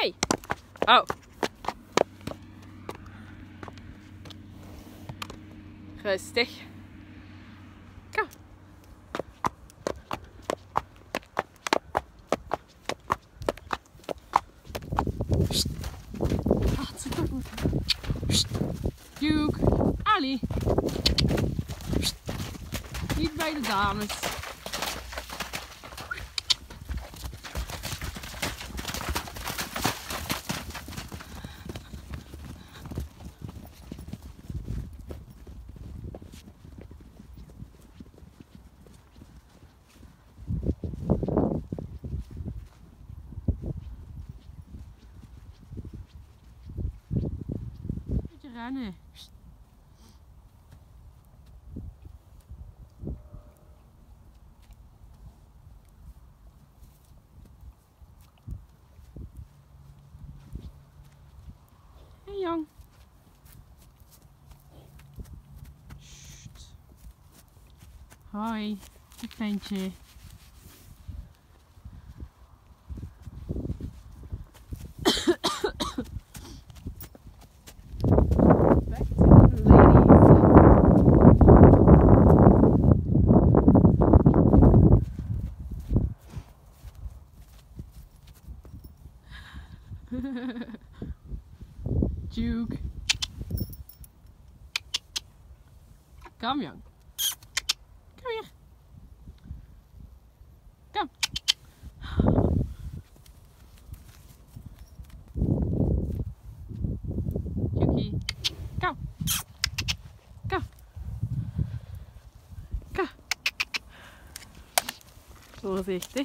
Hey. Oh. Rustig. Kom. Hartstikke goed. Duke. Ali. Niet bij de dames. Rennen. Hey jong. Sst. Hoi, het ventje. Duke. Kom jong. Kom hier. Kom. Dukie. Kom. Kom. Kom. Voorzichtig.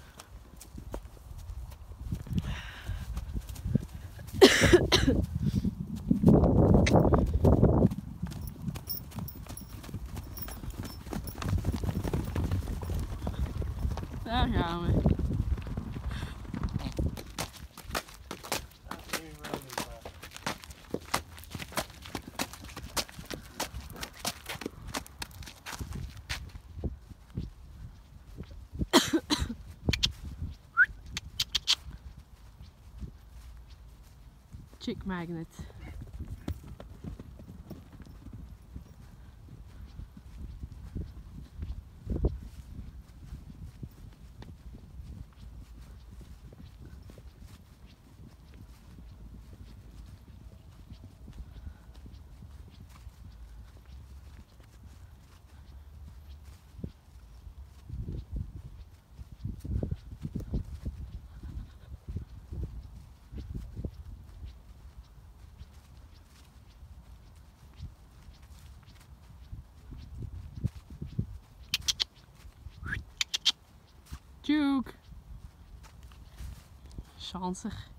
Daar gaan we. Chick magnet. Duke. Chanser.